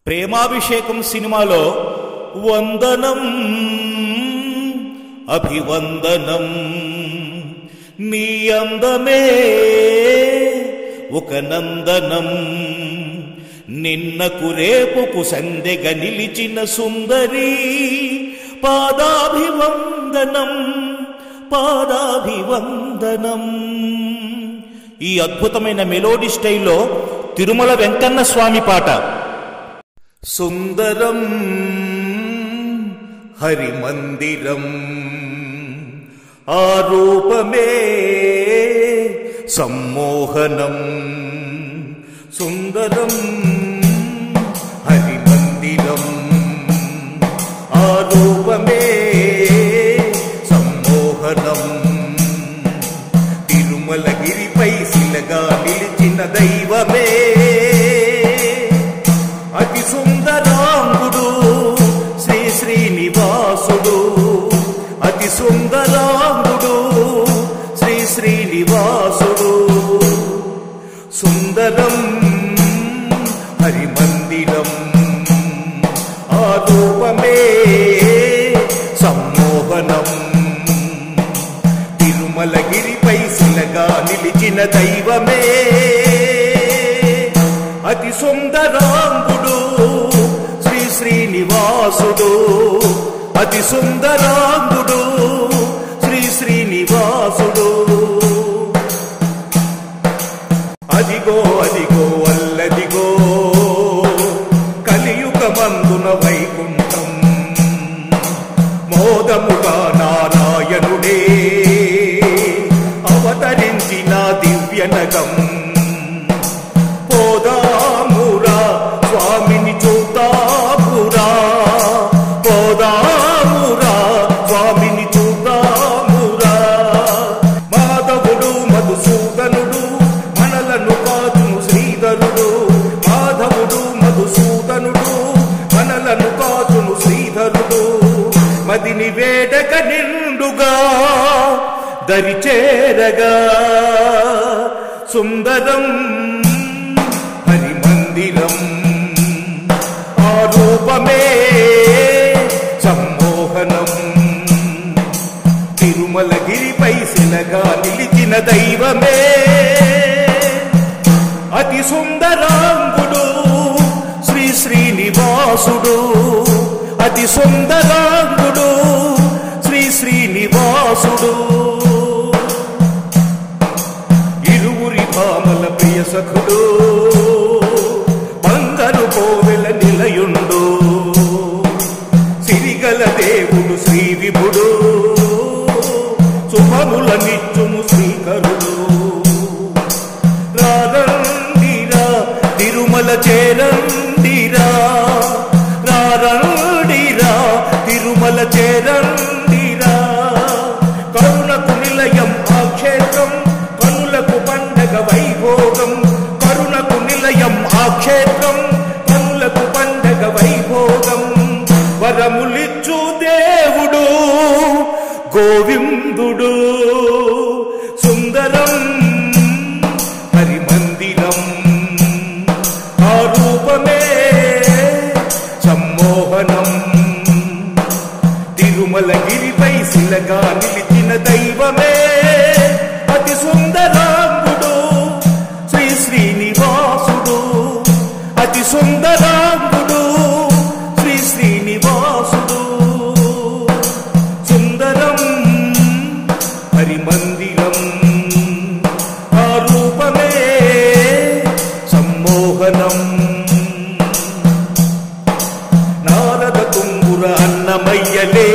ప్రేమాభిషేకం సినిమాలో వందనం అభివందనం నీ అందమే ఒక నందనం నిన్నకు రేపుకు సందెగ నిలిచిన సుందరి పాదాభివందనం పాదాభివందనం. ఈ అద్భుతమైన మెలోడీ స్టైల్లో తిరుమల వెంకన్న స్వామి పాట. సుందరం హరిమందిరం ఆ రూపమే సమ్మోహనం. సుందరం హరిమందిరం ఆ రూపమే సమ్మోహనం. తిరుమలగిరిపై శిలగా నిలిచిన దైవమే అతి సుందరాంగుడు శ్రీ శ్రీనివాసుడు. అతి సుందరాంగుడు శ్రీ శ్రీనివాసుడు. సుందరం హరిమందిరం ఆ రూపమే సమ్మోహనం. తిరుమలగిరిపై శిలగా నిలిచిన దైవమే అతి సుందరాంగుడు శ్రీ శ్రీనివాసుడు. అతి సుందరాంగుడు శ్రీ శ్రీనివాసుడు. అదిగో అదిగో అల్లదిగో కలియుగమందున వైకుంఠం. మోదముగా నారాయణుడే అవతరించిన దివ్యనగం. పోదామురా స్వామిని చూద్దామురా పోదామురా స్వామిని చూద్దామురా. మాధవుడు మధుసూదనుడు మనలను కాచును శ్రీధరుడు. మాధవుడు మధుసూదనుడు మనలను కాచును శ్రీధరుడు. మదిని వేడక నిండుగా దరిచేరగా సుందరం హరిమందిరం ఆ రూపమే సమ్మోహనం. తిరుమలగిరిపై శిలగా నిలిచిన దైవమే అతి సుందరాంగుడు శ్రీ శ్రీనివాసుడు. అతి సుందరాంగుడు శ్రీ శ్రీనివాసుడు. ఇరువురి భామల ప్రియ సఖుడు బంగారు కోవెల నిలయుండు. సిరిగల దేవుడు శ్రీ విభుడు శుభముల నిత్యుము శ్రీకరుడు. రారండిరా తిరుమల చేరండిరా రారండిరా తిరుమల చేరండిరా. కరుణకు నిలయం ఆ క్షేత్రం కనులకు పండగ వైభోగం. కరుణకు నిలయం ఆ క్షేత్రం కనులకు పండగ వైభోగం. వరములిచ్చు దేవుడు గోవిందుడు. సుందరం హరిమందిరం ఆ రూపమే సమ్మోహనం. తిరుమలగిరిపై శిలగా నిలిచిన దైవమే అతి సుందరాంగుడు శ్రీ శ్రీనివాసుడు. అతి సుందరాంగుడు శ్రీ శ్రీనివాసుడు. సుందరం హరిమందిరం ఆ రూపమే సమ్మోహనం. నారద తుంగుర అన్నమయ్యలే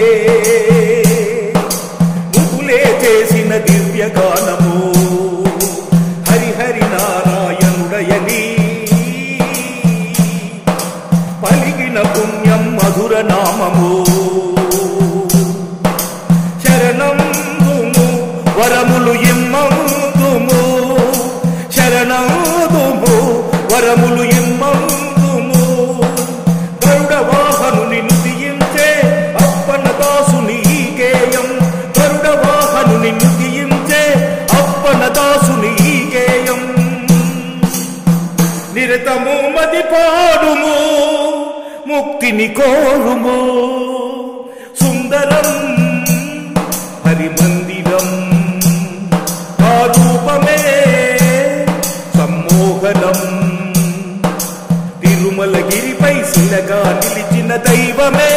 ముగులే చేసిన దివ్య గానము. హరిహరి నారాయణుడయని పలికిన పుణ్యం మధుర నామము. శరణందుము వరములు ఇమ్మందుము. శరణందుము వరములు ఇమ్మందుము. గరుడ వాహనుని నుతియించే అప్పన్న దాసుని ఈ గేయం. గరుడ వాహనుని నుతియించే అప్పన్న దాసుని ఈ గేయం. నిరతము మది పాడుము ముక్తిని కోరుము సుందరం హరిమందిరం ఆ రూపమే సమ్మోహనం తిరుమలగిరిపై శిలగా నిలిచిన దైవమే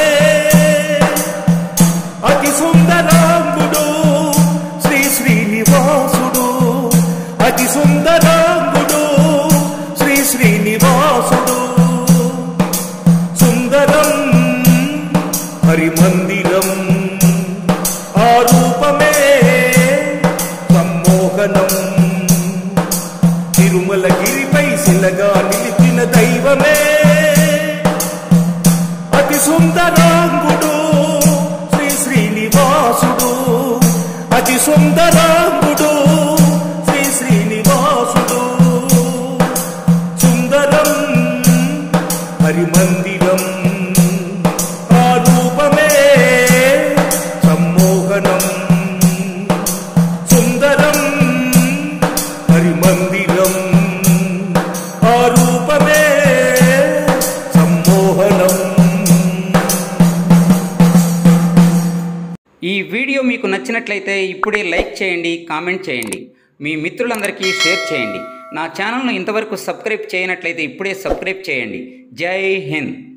అతి సుందరాంగుడు శ్రీ శ్రీనివాసుడు అతి సుందరాంగుడు శ్రీ శ్రీనివాసుడు సుందరం హరిమందిరం ఆ రూపమే సమ్మోహనం తిరుమలగిరిపై శిలగా నిలిచిన దైవమే అతి సుందరాంగుడు శ్రీ శ్రీనివాసుడు అతి సుందరాంగుడు శ్రీ శ్రీనివాసుడు సుందరం హరిమందిరం ఆ రూపమే సమ్మోహనం సుందరం హరిమందిరం ఆ రూపమే సమ్మోహనం. ఈ వీడియో మీకు నచ్చినట్లయితే ఇప్పుడే లైక్ చేయండి, కామెంట్ చేయండి, మీ మిత్రులందరికీ షేర్ చేయండి. నా ఛానల్ను ఇంతవరకు సబ్స్క్రైబ్ చేయనట్లయితే ఇప్పుడే సబ్స్క్రైబ్ చేయండి. జై హింద్.